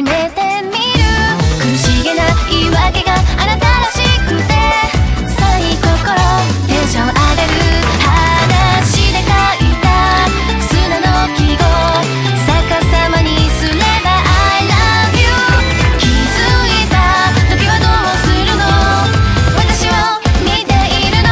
めてみる。苦しげな言い訳があなたらしくて、さらに心テンション上がる話で書いた砂の記号、逆さまにすれば I love you。 気づいた時はどうするの、私を見ているの。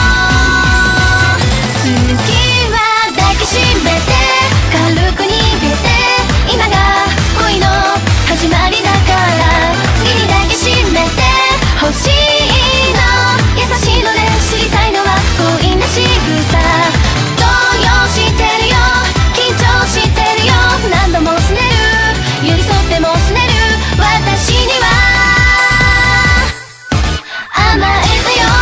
次は抱きしめて軽く逃げて、今が恋の始まりだから、次に抱きしめて欲しいの。優しいので知りたいのは強引な仕草。動揺してるよ、緊張してるよ、何度もすねる、寄り添ってもすねる私には甘えたよ。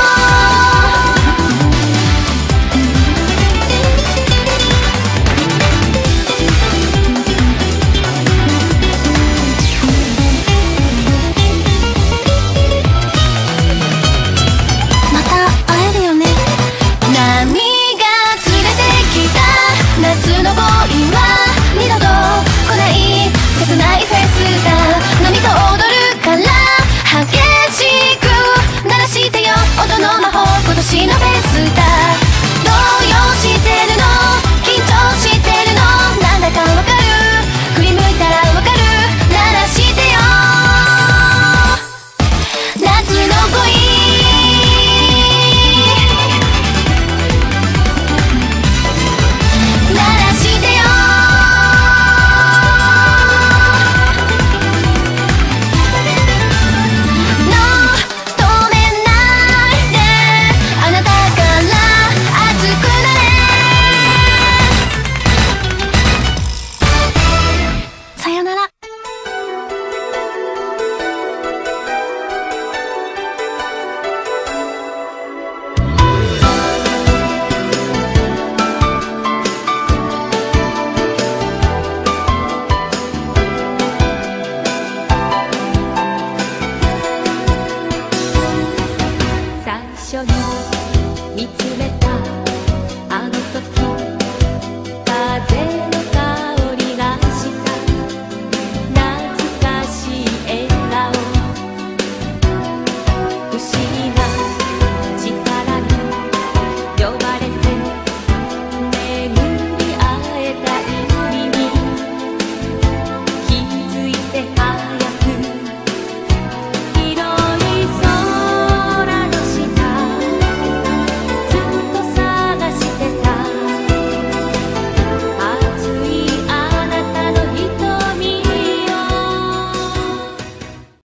また会えるよね。波が連れてきた夏の恋は二度と来ない、切ないフェスだ。波と踊るから激しく鳴らしてよ音の魔法、今年のフェスだ。動揺してるの、緊張してるの、なんだかわかる、振り向いたらわかる、鳴らしてよ夏の恋。鳴らしてよの止めないで、あなたから熱くなれ。さよなら。 最初に見つめた